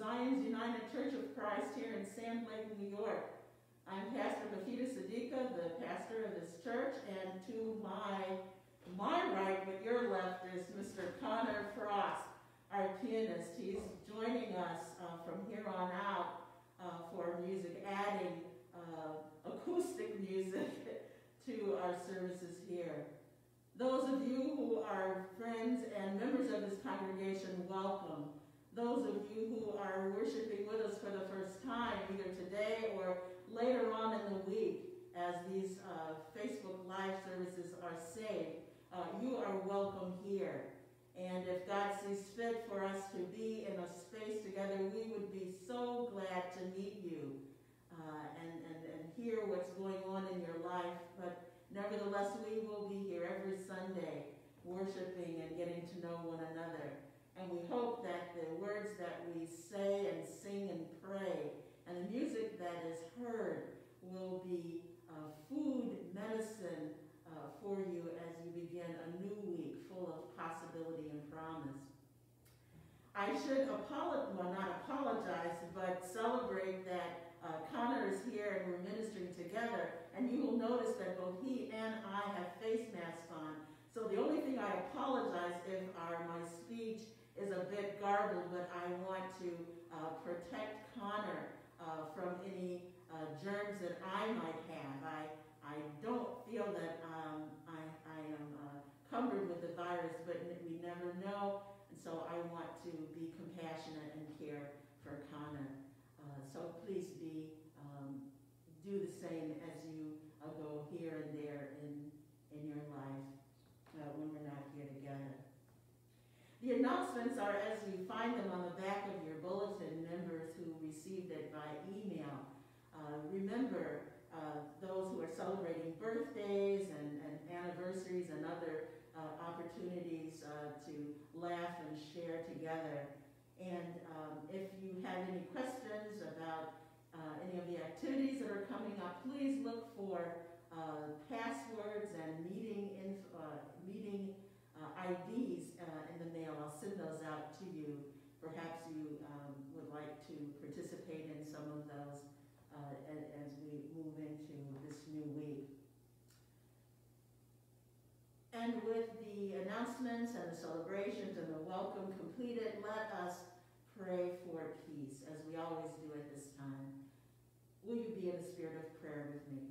Zion's United Church of Christ here in Sand Lake, New York. I'm Pastor Mafida Siddiqa, the pastor of this church, and to my right, with your left, is Mr. Connor Frost, our pianist. He's joining us from here on out for music, adding acoustic music to our services here. Those of you who are friends and members of this congregation, welcome. Those of you who are worshiping with us for the first time, either today or later on in the week, as these Facebook Live services are saved, you are welcome here. And if God sees fit for us to be in a space together, we would be so glad to meet you and hear what's going on in your life. But nevertheless, we will be here every Sunday worshiping and getting to know one another. And we hope that the words that we say and sing and pray and the music that is heard will be food, medicine for you as you begin a new week full of possibility and promise. I should not apologize, but celebrate that Connor is here and we're ministering together, and you will notice that both he and I have face masks on. So the only thing I apologize if my speech is a bit garbled, but I want to protect Connor from any germs that I might have. I don't feel that I am cumbered with the virus, but we never know, and so I want to be compassionate and care for Connor. So please do the same as you go here and there in your life when we're not here together. The announcements are as you find them on the back of your bulletin, members who received it by email. Remember those who are celebrating birthdays and anniversaries and other opportunities to laugh and share together. And if you have any questions about any of the activities that are coming up, please look for passwords and meeting IDs in the mail. I'll send those out to you. Perhaps you would like to participate in some of those as we move into this new week. And with the announcements and the celebrations and the welcome completed, let us pray for peace, as we always do at this time. Will you be in a spirit of prayer with me?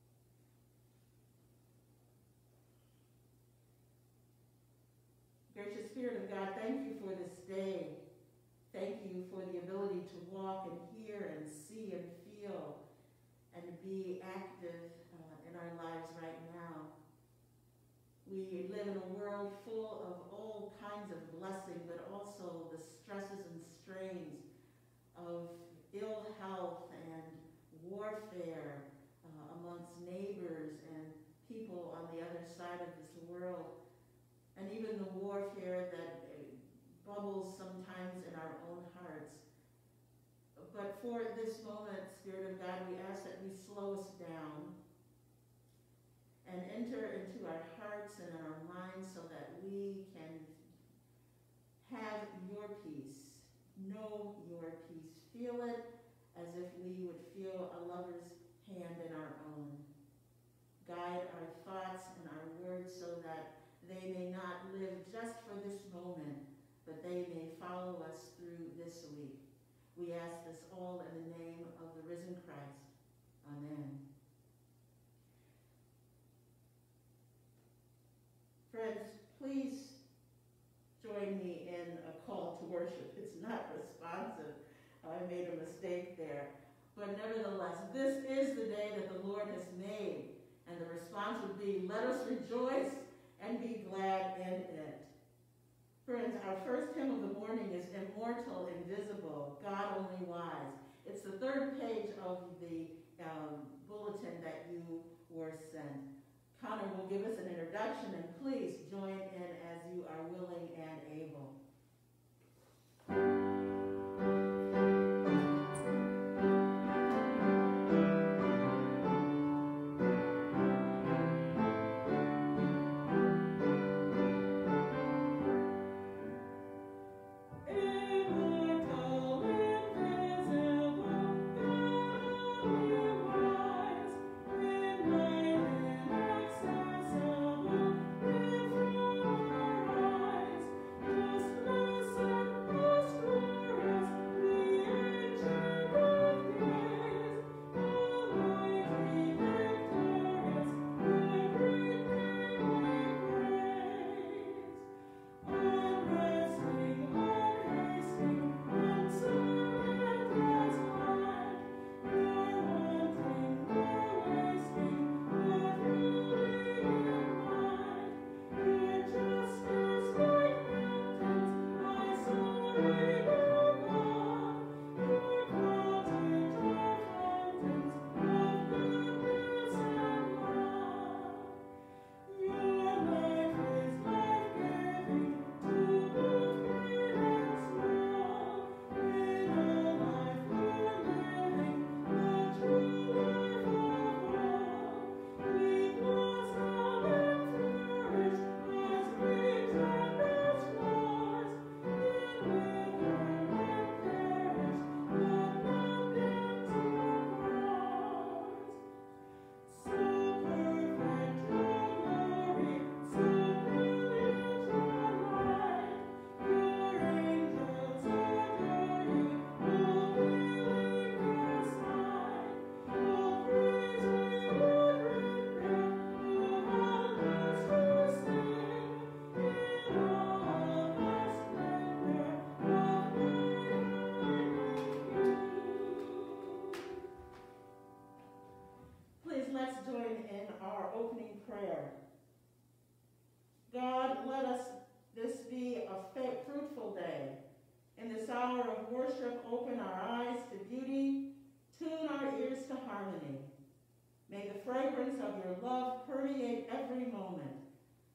Gracious Spirit of God, thank you for this day. Thank you for the ability to walk and hear and see and feel and be active in our lives right now. We live in a world full of all kinds of blessing, but also the stresses and strains of ill health and warfare amongst neighbors and people on the other side of this world, and even the warfare that bubbles sometimes in our own hearts. But for this moment, Spirit of God, we ask that you slow us down and enter into our hearts and our minds so that we can have your peace, know your peace, feel it as if we would feel a lover's hand in our own. Guide our thoughts and our words so that they may not live just for this moment, but they may follow us through this week. We ask this all in the name of the risen Christ. Amen. Friends, please join me in a call to worship. It's not responsive. I made a mistake there. But nevertheless, this is the day that the Lord has made. And the response would be, let us rejoice and be glad in it. Friends, our first hymn of the morning is Immortal, Invisible, God Only Wise. It's the third page of the bulletin that you were sent. Connor will give us an introduction, and please join in as you are willing and able. Immortal,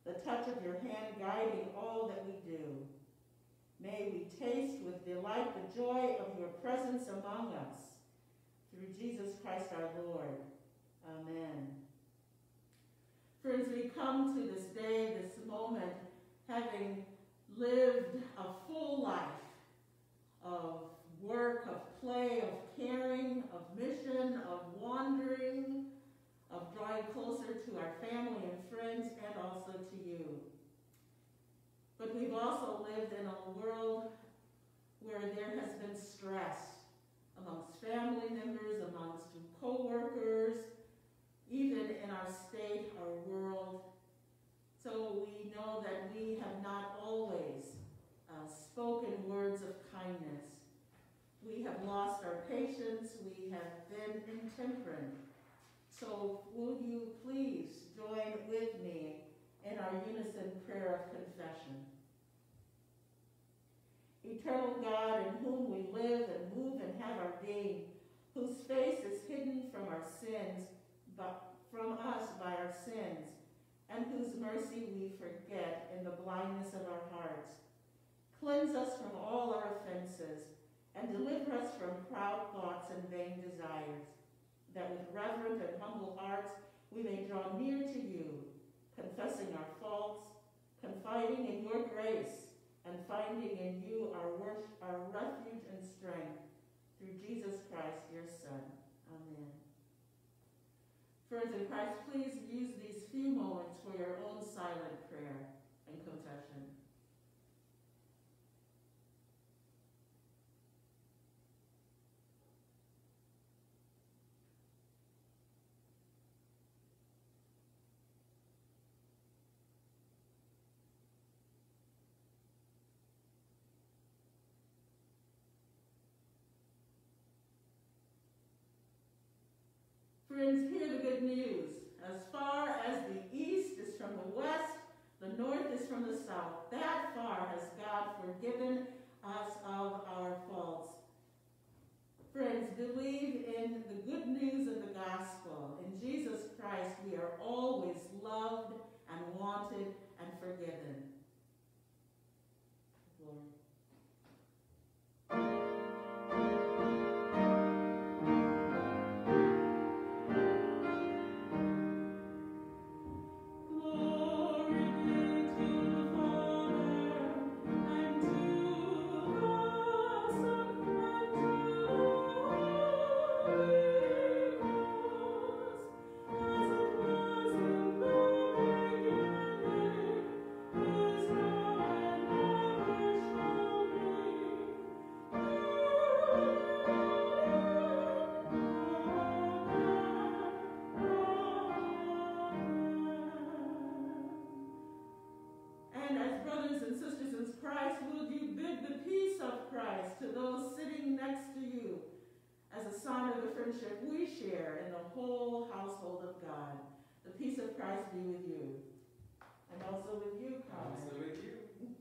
the touch of your hand guiding all that we do. May we taste with delight the joy of your presence among us. Through Jesus Christ our Lord. Amen. Friends, we come to this day, this moment, having lived a full life of work, of play, of caring, of mission, of wandering, of drawing closer to our family and friends, and also to you. But we've also lived in a world where there has been stress amongst family members, amongst co-workers, even in our state, our world. So we know that we have not always spoken words of kindness. We have lost our patience. We have been intemperate. So will you please join with me in our unison prayer of confession? Eternal God, in whom we live and move and have our being, whose face is hidden from our sins, but from us by our sins, and whose mercy we forget in the blindness of our hearts. Cleanse us from all our offenses, and deliver us from proud thoughts and vain desires, that with reverent and humble hearts we may draw near to you, confessing our faults, confiding in your grace, and finding in you our refuge and strength, through Jesus Christ, your Son. Amen. Friends in Christ, please use these few moments for your own silent prayer and confession. Friends, hear the good news. As far as the east is from the west, the north is from the south. That far has God forgiven us of our faults. Friends, believe in the good news of the gospel. In Jesus Christ, we are always loved and wanted and forgiven. Lord. We share in the whole household of God. The peace of Christ be with you. And also with you, Carl. Also with you.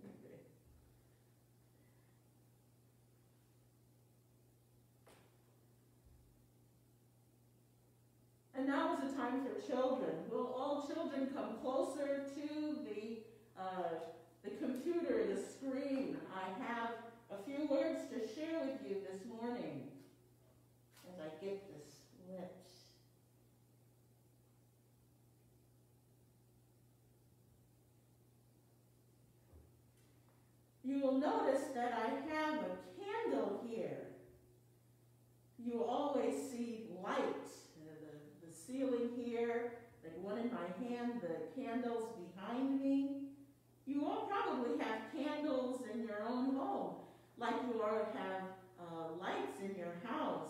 And now is the time for children. Will all children come closer to the computer, the screen? I have a few words to share with you this morning as I get this lit. You will notice that I have a candle here. You always see light, the ceiling here, the one in my hand, the candles behind me. You all probably have candles in your own home, like you all have lights in your house.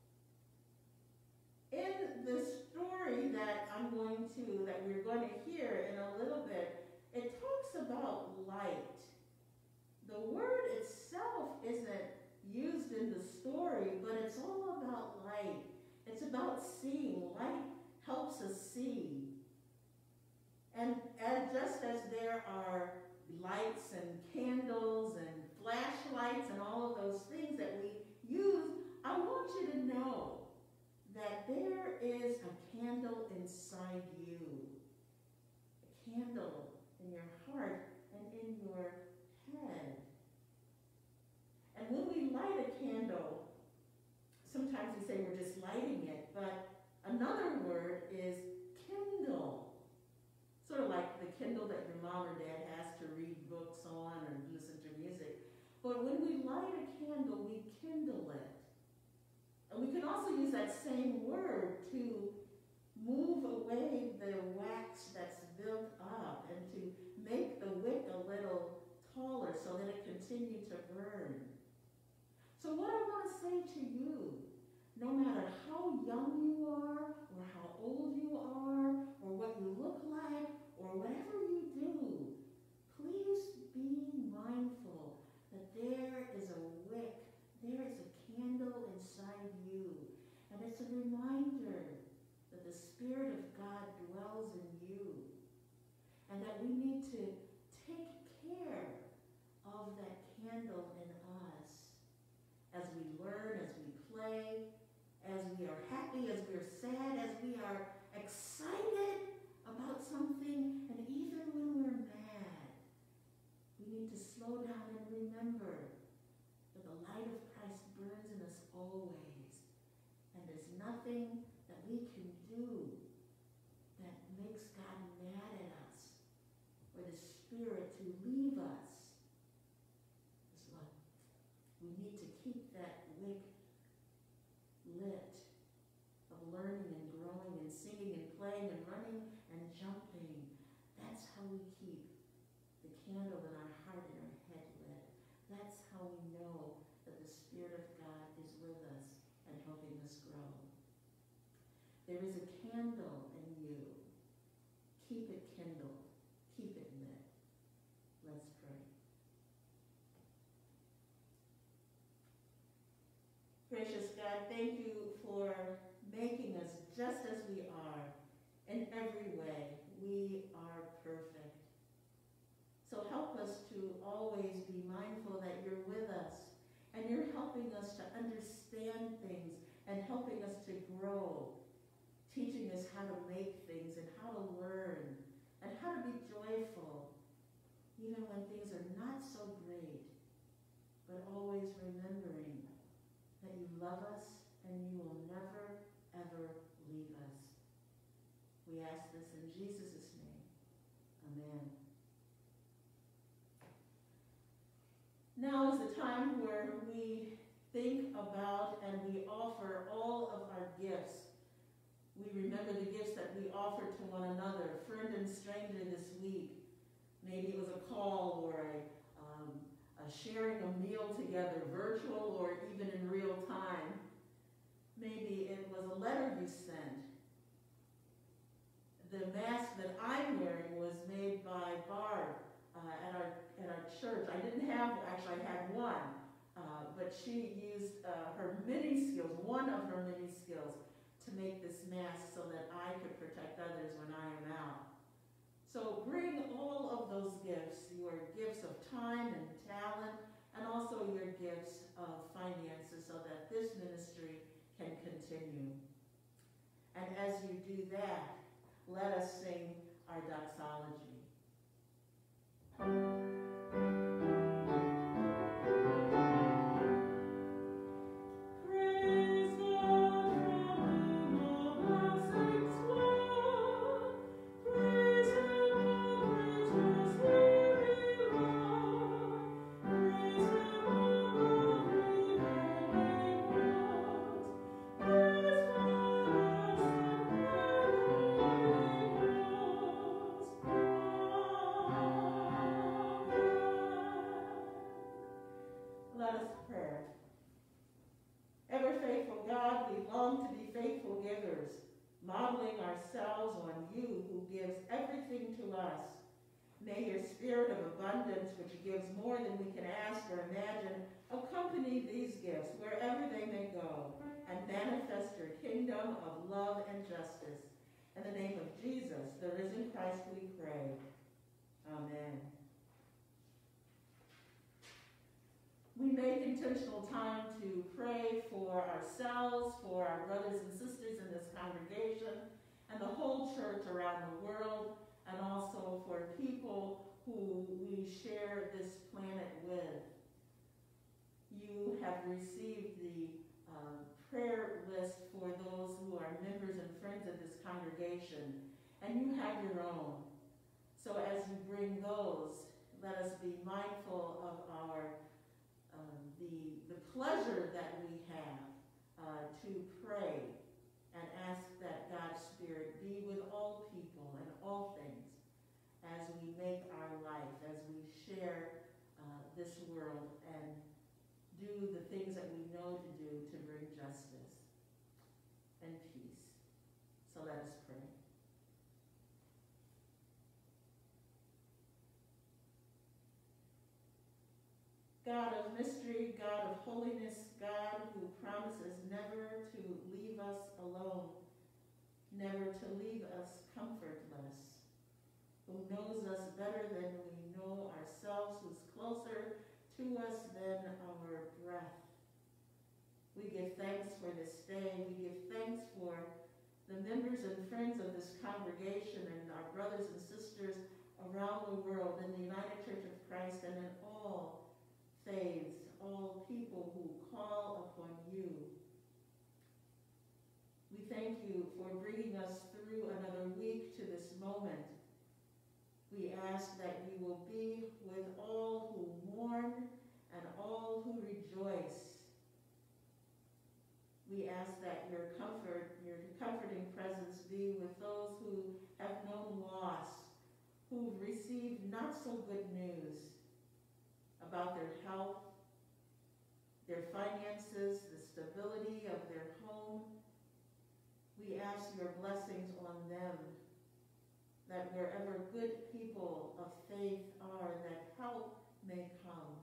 In the story that we're going to hear in a little bit, it talks about light. The word itself isn't used in the story, but it's all about light. It's about seeing. Light helps us see. And just as there are lights and candles and flashlights and all of those things that we use, I want you to know that there is a candle inside you. A candle in your heart, and in your head. And when we light a candle, sometimes we say we're just lighting it, but another word is kindle. Sort of like the Kindle that your mom or dad has to read books on or listen to music. But when we light a candle, we kindle it. And we can also use that same word to move away the wax that's built up and to make the wick a little taller so that it continue to burn. So what I want to say to you, no matter how young you are, or how old you are, or what you look like, or whatever you do, please be mindful that there is a wick, there is a candle inside you. And it's a reminder that the Spirit of God dwells in you. And that we need to take care of that candle in us as we learn, as we play, as we are happy, as we're sad, as we are excited about something, and even when we're mad, we need to slow down and remember that the light of Christ burns in us always, and there's nothing that we can do that makes God mad at us, or the Spirit to leave us. We need to keep that wick lit of learning and growing and singing and playing and running and jumping. That's how we keep the candle in our heart and our head lit. That's how we know that the Spirit of God is with us and helping us grow. There is a candle in you. Keep it kindled. Keep it lit. Let's pray. Gracious God, thank you for making us just as we are. In every way, we are perfect. So help us to always be mindful that you're with us and you're helping us to understand things and helping us to grow, teaching us how to make things and how to learn and how to be joyful, even when things are not so great, but always remembering that you love us and you will never, ever leave us. We ask this in Jesus' name. Amen. Now is the time where we think about and we offer all of our gifts. We remember the gifts that we offer to one another, friend and stranger this week. Maybe it was a call or a sharing a meal together, virtual or even in real time. Maybe it was a letter you sent. The mask that I'm wearing was made by Barb at our church. I didn't have, actually I had one, but she used her many skills, one of her many skills, to make this mask so that I could protect others when I am out. So bring all of those gifts, your gifts of time and talent, and also your gifts of finances so that this ministry can continue. And as you do that, let us sing our doxology. Modeling ourselves on you who gives everything to us. May your spirit of abundance, which gives more than we can ask or imagine, accompany these gifts wherever they may go and manifest your kingdom of love and justice. In the name of Jesus, the risen Christ, we pray. Amen. We make intentional time to pray for ourselves, for our brothers and sisters in this congregation, and the whole church around the world, and also for people who we share this planet with. You have received the prayer list for those who are members and friends of this congregation, and you have your own. So as you bring those, let us be mindful of our the pleasure that we have to pray and ask that God's Spirit be with all people and all things as we make our life, as we share this world and do the things that we know to do to bring justice and peace. So let us pray. God of mystery, God of holiness, God who promises never to leave us alone, never to leave us comfortless, who knows us better than we know ourselves, who's closer to us than our breath. We give thanks for this day. We give thanks for the members and friends of this congregation and our brothers and sisters around the world in the United Church of Christ and in all faiths, all people who call upon you. We thank you for bringing us through another week to this moment. We ask that you will be with all who mourn and all who rejoice. We ask that your comforting presence be with those who have known loss, who've received not so good news about their health, their finances, the stability of their home. We ask your blessings on them, that wherever good people of faith are, that help may come.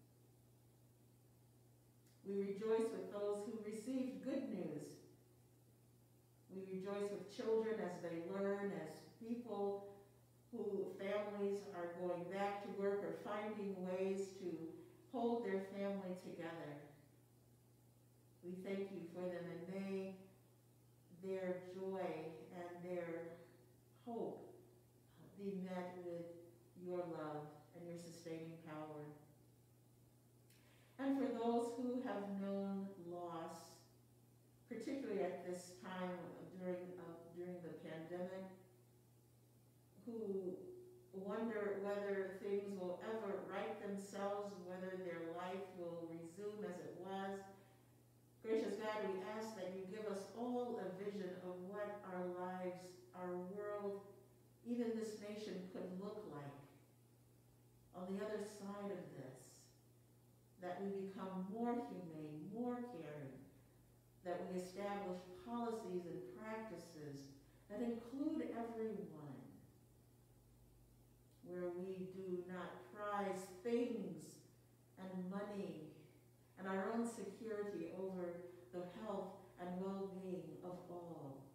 We rejoice with those who received good news. We rejoice with children as they learn, as people who families are going back to work or finding ways to hold their family together. We thank you for them, and may their joy and their hope be met with your love and your sustaining power. And for those who have known loss, particularly at this time during the pandemic, who wonder whether things will ever right themselves, whether their life will resume as it was. Gracious God, we ask that you give us all a vision of what our lives, our world, even this nation could look like on the other side of this, that we become more humane, more caring, that we establish policies and practices that include everyone, where we do not prize things and money and our own security over the health and well-being of all.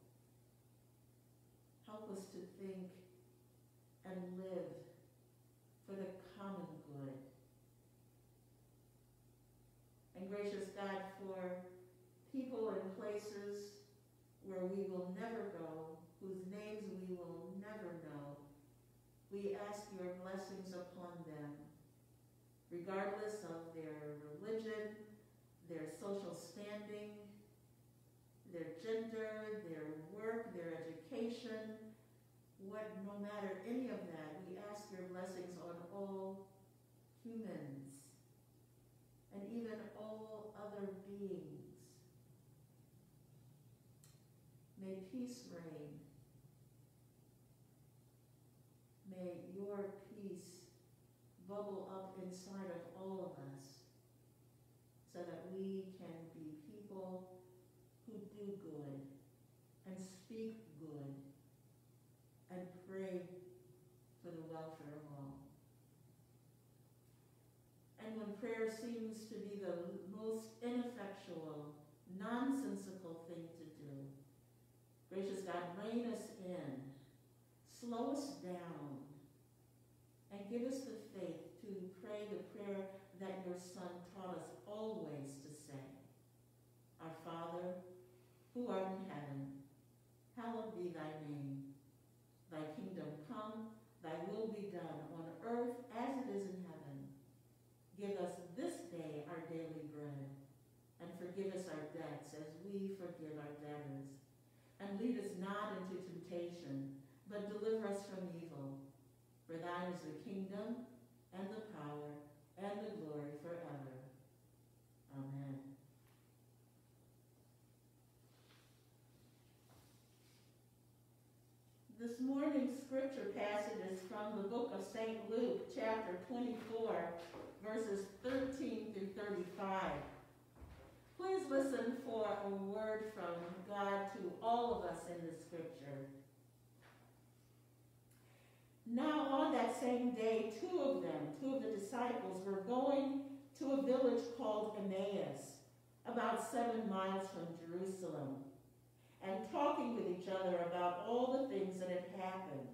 Help us to think and live for the common good. And gracious God, for people and places where we will never go, whose names we will never know, we ask your blessings upon them, regardless of their religion, their social standing, their gender, their work, their education, no matter any of that, we ask your blessings on all humans and even all other beings. May peace reign. May your peace bubble up inside of all of us so that we can be people who do good and speak good and pray for the welfare of all. And when prayer seems to be the most ineffectual, nonsensical thing to do, gracious God, rein us in, slow us down, and give us the faith to pray the prayer that your Son taught us always to say. Our Father, who art in heaven, hallowed be thy name. Thy kingdom come, thy will be done on earth as it is in heaven. Give us this day our daily bread, and forgive us our debts as we forgive our debtors. And lead us not into temptation, but deliver us from evil. For thine is the kingdom, and the power, and the glory forever. Amen. This morning's scripture passage is from the book of St. Luke, chapter 24, verses 13 through 35. Please listen for a word from God to all of us in the scripture. Now on that same day, two of the disciples, were going to a village called Emmaus, about 7 miles from Jerusalem, and talking with each other about all the things that had happened.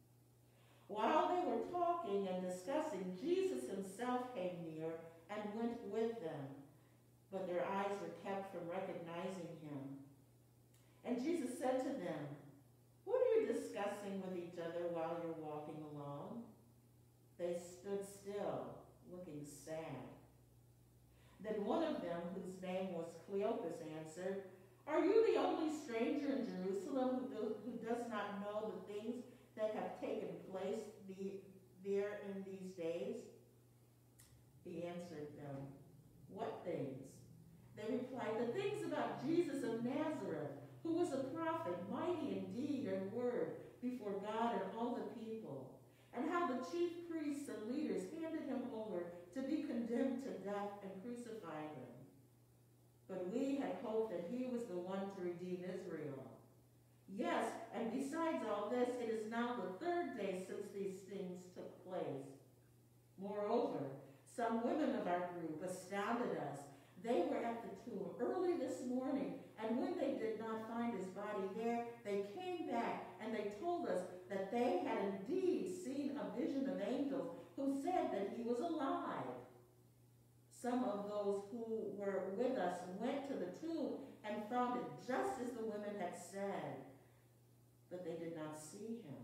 While they were talking and discussing, Jesus himself came near and went with them, but their eyes were kept from recognizing him. And Jesus said to them, "What are you discussing with each other while you're walking along?" They stood still, looking sad. Then one of them, whose name was Cleopas, answered, "Are you the only stranger in Jerusalem who does not know the things that have taken place there in these days?" He answered them, "What things?" They replied, "The things about Jesus of Nazareth, who was a prophet, mighty in deed and word before God and all the people, and how the chief priests and leaders handed him over to be condemned to death and crucified him. But we had hoped that he was the one to redeem Israel. Yes, and besides all this, it is now the 3rd day since these things took place. Moreover, some women of our group astounded us. They were at the tomb early this morning, and when they did not find his body there, they came back and they told us that they had indeed seen a vision of angels who said that he was alive. Some of those who were with us went to the tomb and found it just as the women had said, but they did not see him."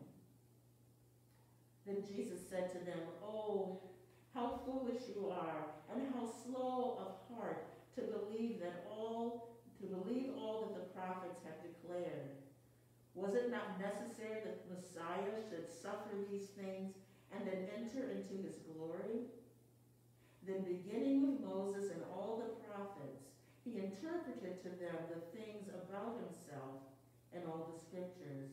Then Jesus said to them, "Oh, how foolish you are, and how slow of heart to believe all that the prophets have declared. Was it not necessary that the Messiah should suffer these things and then enter into his glory?" Then, beginning with Moses and all the prophets, he interpreted to them the things about himself and all the scriptures.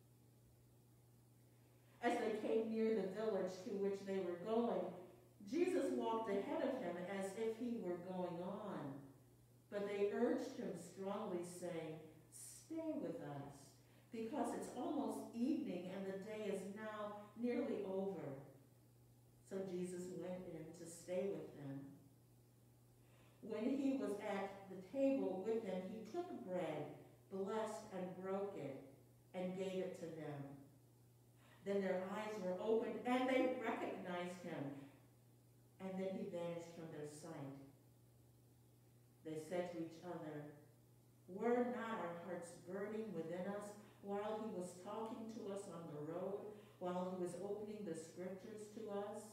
As they came near the village to which they were going, Jesus walked ahead of him as if he were going on. But they urged him strongly, saying, "Stay with us, because it's almost evening and the day is now nearly over." So Jesus went in to stay with them. When he was at the table with them, he took bread, blessed and broke it, and gave it to them. Then their eyes were opened, and they recognized him. And then he vanished from their sight. They said to each other, "Were not our hearts burning within us while he was talking to us on the road, while he was opening the scriptures to us?"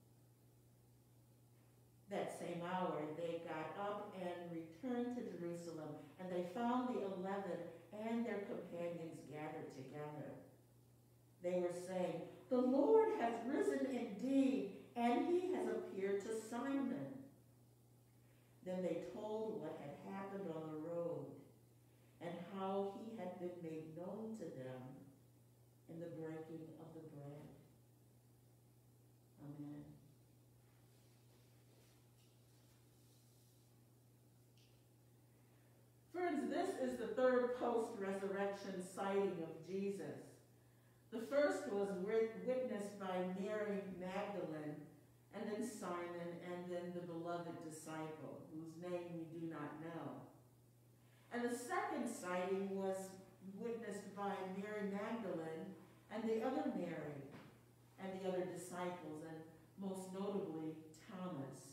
That same hour they got up and returned to Jerusalem, and they found the 11 and their companions gathered together. They were saying, "The Lord has risen indeed, and he has appeared to Simon." Then they told what had happened on the road and how he had been made known to them in the breaking of the bread. Amen. Friends, this is the 3rd post-resurrection sighting of Jesus. The first was witnessed by Mary Magdalene, and then Simon, and then the beloved disciple, whose name we do not know. And the second sighting was witnessed by Mary Magdalene and the other Mary, and the other disciples, and most notably Thomas.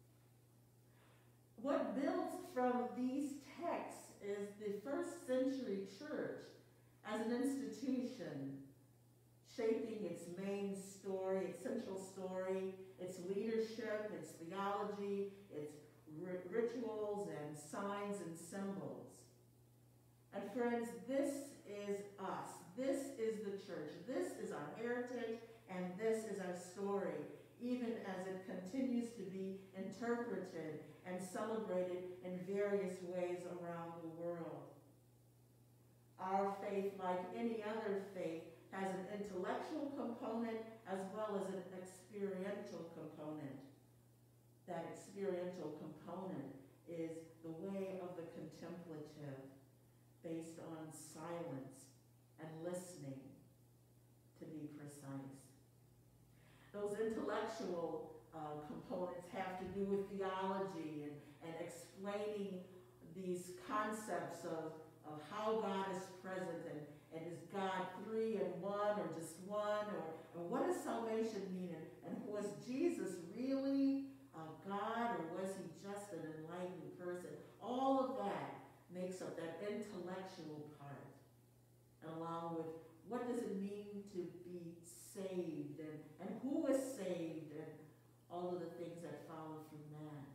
What builds from these texts is the 1st century church as an institution shaping its main story, its central story, its leadership, its theology, its rituals and signs and symbols. And friends, this is us. This is the church. This is our heritage, and this is our story, even as it continues to be interpreted and celebrated in various ways around the world. Our faith, like any other faith, has an intellectual component as well as an experiential component. That experiential component is the way of the contemplative, based on silence and listening, to be precise. Those intellectual components have to do with theology and explaining these concepts of how God is present and is God three and one or just one, or what does salvation mean, and was Jesus really God, or was he just an enlightened person? All of that makes up that intellectual part, along with what does it mean to be saved, and who is saved, and all of the things that follow from that.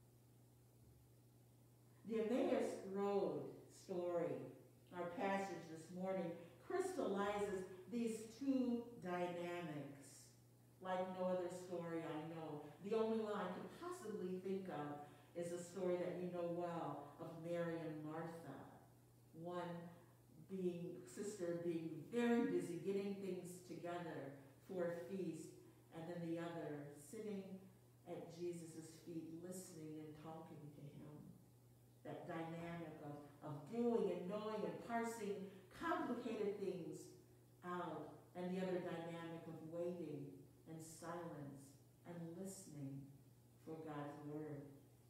The Emmaus Road story, our passage this morning, crystallizes these two dynamics like no other story I know. The only one I could possibly think of is a story that you know well of Mary and Martha. One sister being very busy getting things together for a feast, and then the other sitting at Jesus' feet listening and talking to him. That dynamic of doing and knowing and parsing complicated things out, and the other dynamic of waiting and silence and listening for God's word.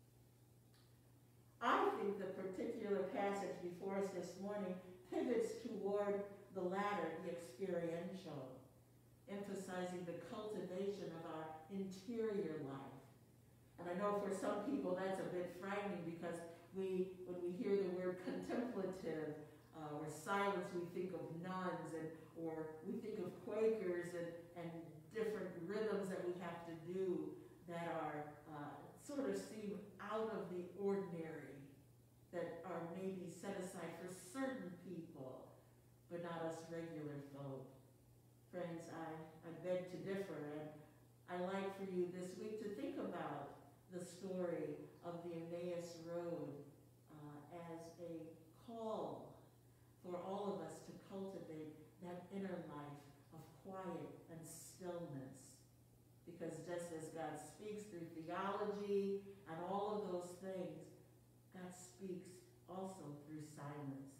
I think the particular passage before us this morning pivots toward the latter, the experiential, emphasizing the cultivation of our interior life. And I know for some people that's a bit frightening, because when we hear the word contemplative or silence, we think of nuns, or we think of Quakers and different rhythms that we have to do that are sort of seem out of the ordinary, that are maybe set aside for certain people, but not us regular folk. Friends, I beg to differ, and I like for you this week to think about the story of the Emmaus Road as a call for all of us to cultivate that inner life of quiet and stillness. Because just as God speaks through theology and all of those things, God speaks also through silence.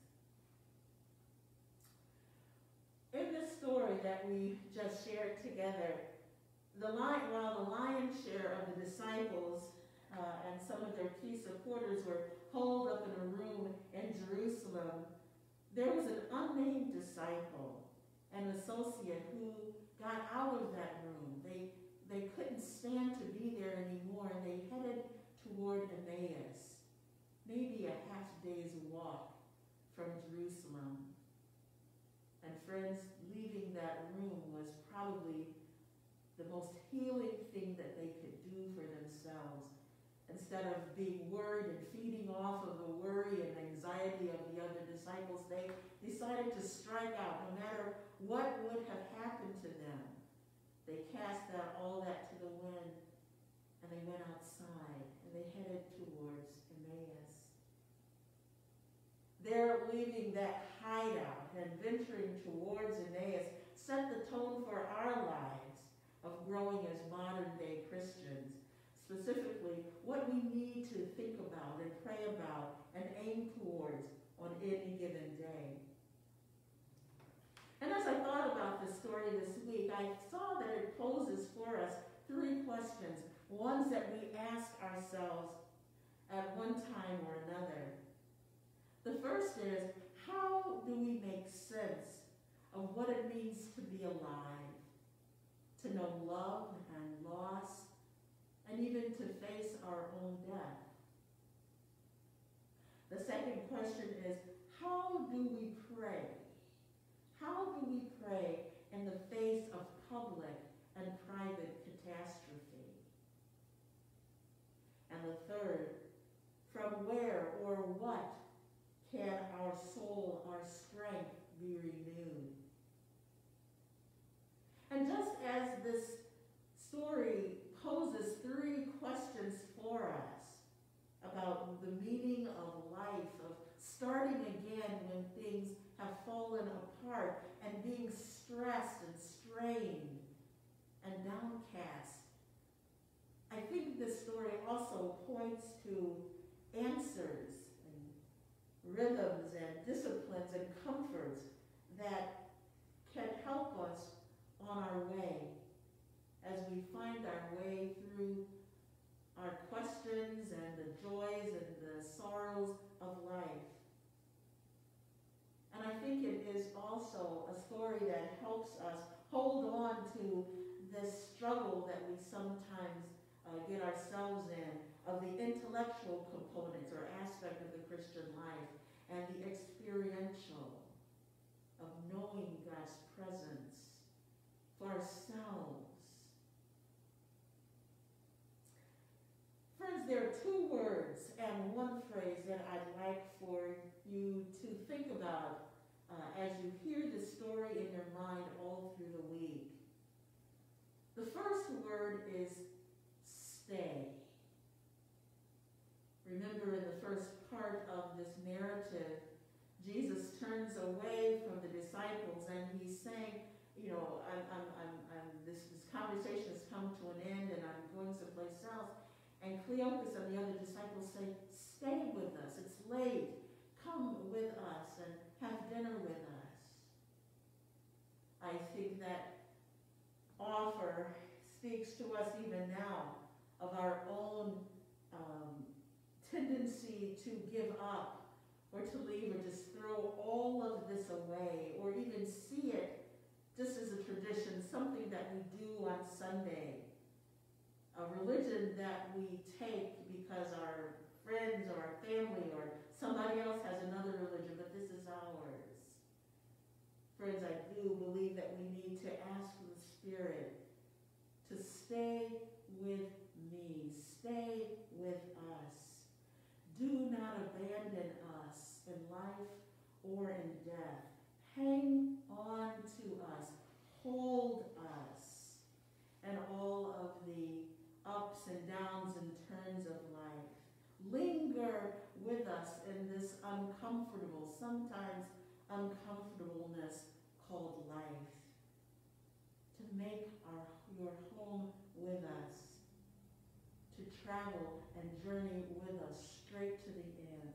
In the story that we just shared together, while the lion's share of the disciples and some of their key supporters were holed up in a room in Jerusalem, there was an unnamed disciple, an associate, who got out of that room. They couldn't stand to be there anymore, and they headed toward Emmaus, maybe a half day's walk from Jerusalem. And friends, leaving that room was probably the most healing thing that they could do for themselves. Instead of being worried and feeding off of the worry and anxiety of the other disciples, they decided to strike out no matter what would have happened to them. They cast all that to the wind, and they went outside, and they headed towards Emmaus. Their leaving that hideout and venturing towards Emmaus set the tone for our lives of growing as modern-day Christians. Specifically, what we need to think about and pray about and aim towards on any given day. And as I thought about this story this week, I saw that it poses for us three questions, ones that we ask ourselves at one time or another. The first is, how do we make sense of what it means to be alive, to know love and loss, and even to face our own death? The second question is, how do we pray? How do we pray in the face can our soul, our strength be renewed. And just as this story poses three questions for us about the meaning of life, of starting again when things have fallen apart, and being stressed and strained and downcast, I think this story also points to answers and rhythms and disciplines and comforts that can help us on our way as we find our way through our questions and the joys and the sorrows of life. And I think it is also a story that helps us hold on to this struggle that we sometimes get ourselves in, of the intellectual components or aspect of the Christian life and the experiential of knowing God's presence for ourselves. Friends, there are two words and one phrase that I'd like for you to think about as you hear this story in your mind all through the week. The first word is stay. Remember, in the first part of this narrative, Jesus turns away from the disciples and he's saying, you know, this conversation has come to an end and I'm going someplace else. And Cleopas and the other disciples say, stay with us. It's late. Come with us and have dinner with us. I think that offer speaks to us even now of our own tendency to give up or to leave or just throw all of this away or even see it just as a tradition, something that we do on Sunday, a religion that we take because our friends or our family or somebody else has another religion, but this is ours. Friends, I do believe that we need to ask the Spirit to stay with me, stay with us. Do not abandon us in life or in death. Hang on to us, hold us, and all of the ups and downs and turns of life. Linger with us in this uncomfortable, sometimes uncomfortableness called life. To make your home with us. To travel and journey with us straight to the end.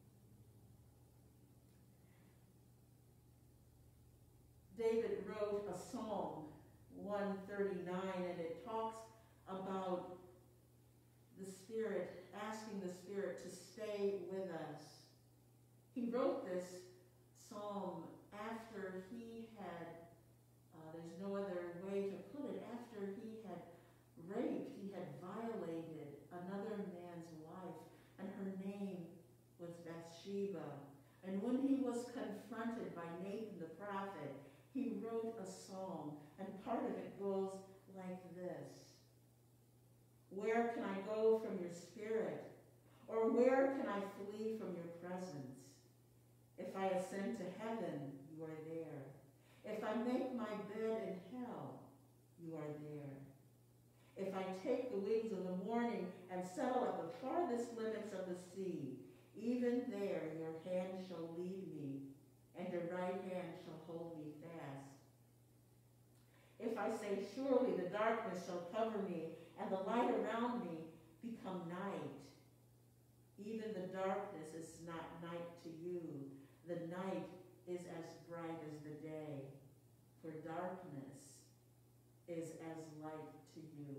David wrote a Psalm 139, and it talks about the Spirit, asking the Spirit to stay with us. He wrote this psalm after he had, there's no other way to put it, after he had raped, he had violated another man's wife, and her name was Bathsheba. And when he was confronted by Nathan the prophet, he wrote a song, and part of it goes like this. Where can I go from your spirit? Or where can I flee from your presence? If I ascend to heaven, you are there. If I make my bed in hell, you are there. If I take the wings of the morning and settle at the farthest limits of the sea, even there your hand shall lead me, and your right hand shall hold me fast. If I say, surely the darkness shall cover me, and the light around me become night, even the darkness is not night to you. The night is as bright as the day, for darkness is as light to you.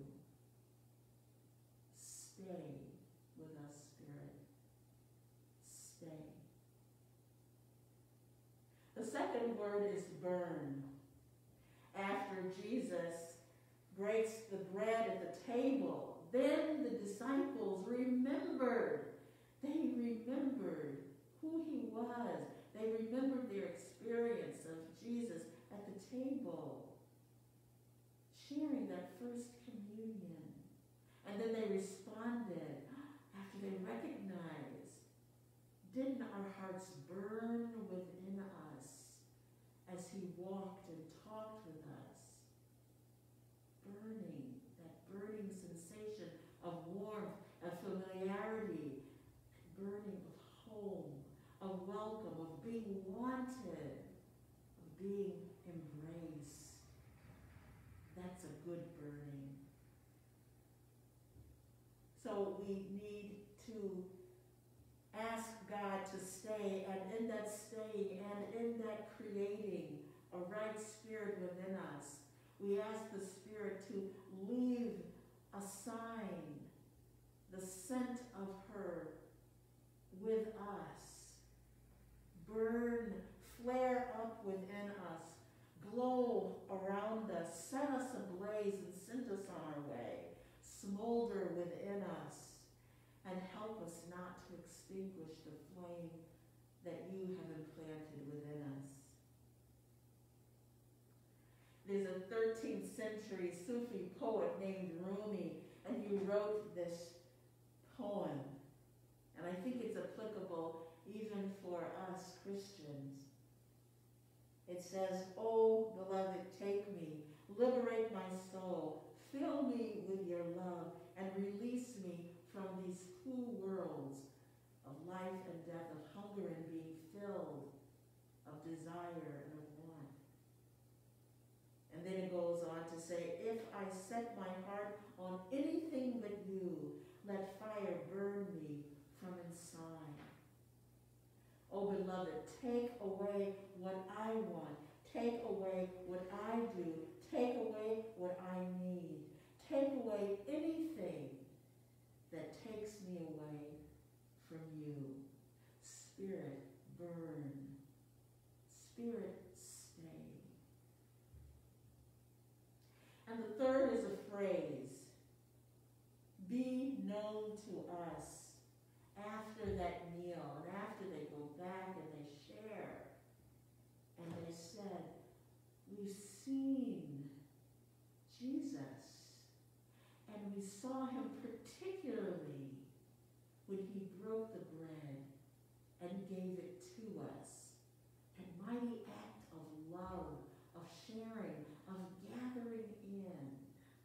Stay with us, Spirit. Stay. The second word is burn. After Jesus breaks the bread at the table, then the disciples remembered. They remembered who he was. They remembered their experience of Jesus at the table, sharing that first communion. And then they responded after they recognized Didn't our hearts burn within us as he walked and talked with us? Burning, that burning sensation of warmth, of familiarity, burning of home, of welcome, of being wanted, of being embraced. That's a good burning. So we need to ask God to stay, and in that staying and in that creating a right spirit within us, we ask the Spirit to leave a sign, the scent of her with us. Burn, flare up within us, glow around us, set us ablaze and send us on our way, smolder within us, and help us not to extinguish the flame that you have implanted within us. There's a 13th century Sufi poet named Rumi, and he wrote this poem, and I think it's applicable even for us Christians. It says, "Oh, beloved, take me, liberate my soul, fill me with your love, and release me from these two worlds of life and death, of hunger and being filled, of desire and of want." And then it goes on to say, "If I set my heart on anything but you, let fire burn me from inside. Oh, beloved, take away what I want. Take away what I do. Take away what I need. Take away anything that takes me away from you. Spirit, burn. Spirit, stay." And the third is a phrase, "Be known to us," after that meal, and after they go back and they share. And they said, "We've seen Jesus, and we saw him particularly when he broke the bread and gave it to us." A mighty act of love, of sharing, of gathering in.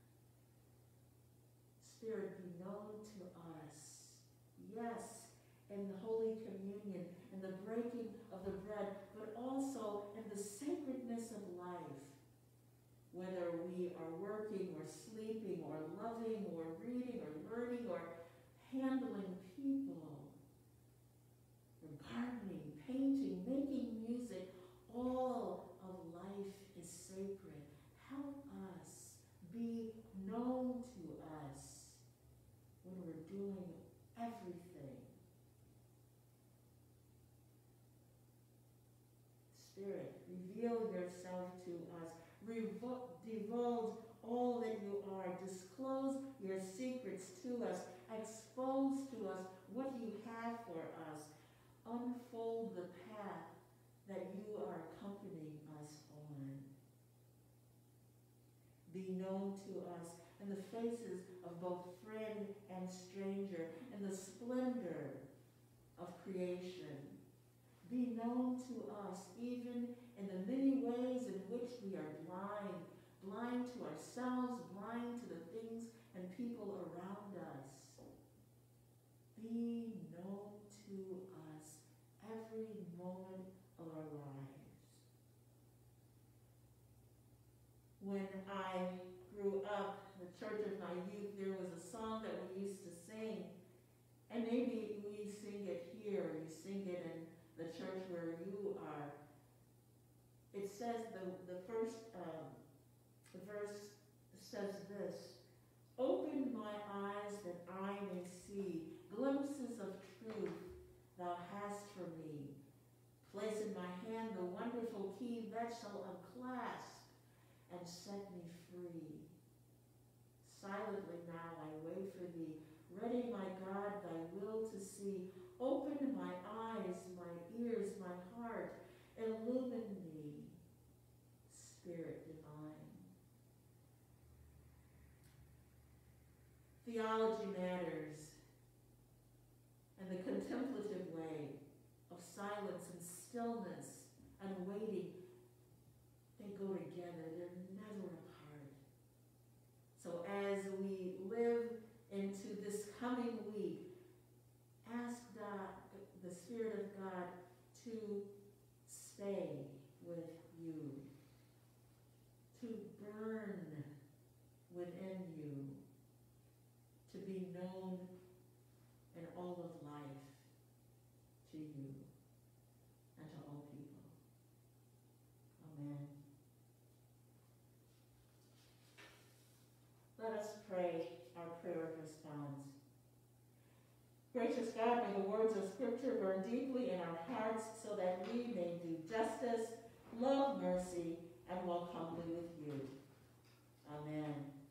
Spirit, be known to us. Yes, in the Holy Communion, in the breaking of the bread, but also in the sacredness of life. Whether we are working or sleeping or loving or reading or learning or handling people, or gardening, painting, making music, all of life is sacred. Help us be known to us when we're doing everything. Spirit, reveal yourself to us. Divulge all that you are. Disclose your secrets to us. Expose to us what you have for us. Unfold the path that you are accompanying us on. Be known to us in the faces of both friend and stranger, in the splendor of creation. Be known to us even in the many ways in which we are blind, blind to ourselves, blind to the things and people around us. Be known to us every moment of our lives. When I grew up, the church of my youth, there was a song that we used to sing, and maybe we sing it here, or you sing it in the church where you are. It says, the first verse says this: "Open my eyes that I may see glimpses of truth thou hast for me. Place in my hand the wonderful key that shall unclasp and set me free. Silently now I wait for thee, ready, my God, thy will to see. Open my eyes, my ears, my heart, illumine me, Spirit divine." Theology matters, and the contemplative way silence and stillness and waiting, they go together. They're never apart. So as we live into this coming week, ask God, the Spirit of God, to stay with you, to burn within you, to be known in all of life to you and to all people. Amen. Let us pray our prayer of response. Gracious God, may the words of Scripture burn deeply in our hearts so that we may do justice, love mercy, and walk humbly with you. Amen.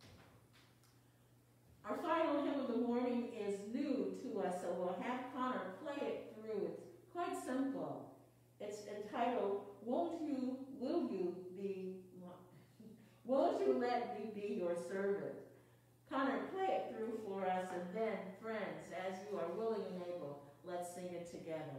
Our final hymn of the morning is new to us, so we'll have Connor play it through. It's quite simple. It's entitled, Won't you let me be your servant? Connor, play it through for us, and then, friends, as you are willing and able, let's sing it together.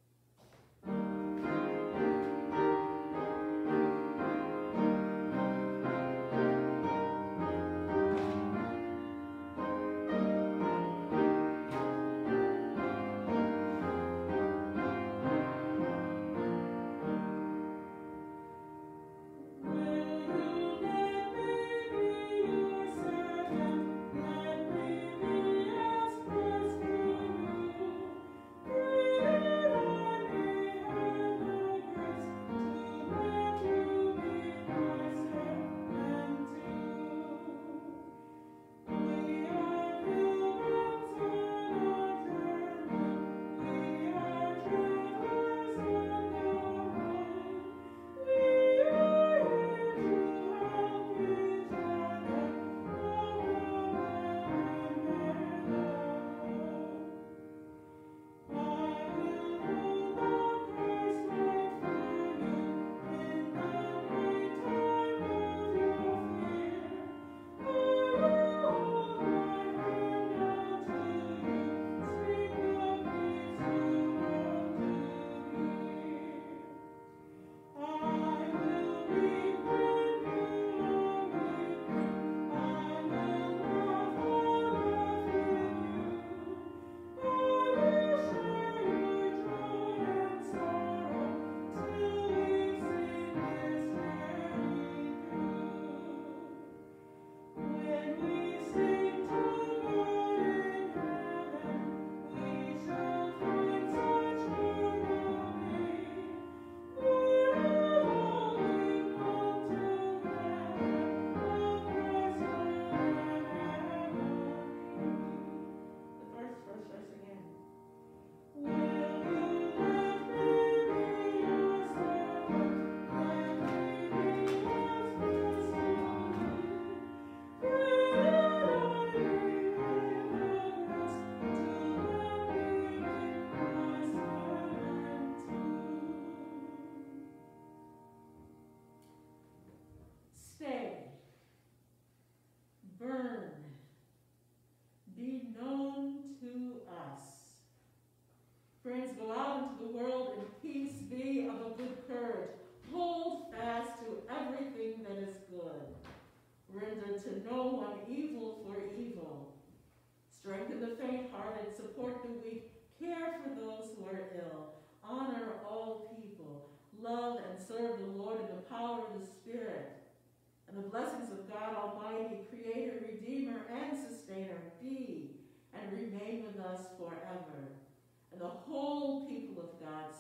Friends, go out into the world in peace, be of a good courage. Hold fast to everything that is good. Render to no one evil for evil. Strengthen the faint-hearted, support the weak, care for those who are ill. Honor all people. Love and serve the Lord in the power of the Spirit. And the blessings of God Almighty, Creator, Redeemer, and Sustainer, be and remain with us forever. And the whole people of God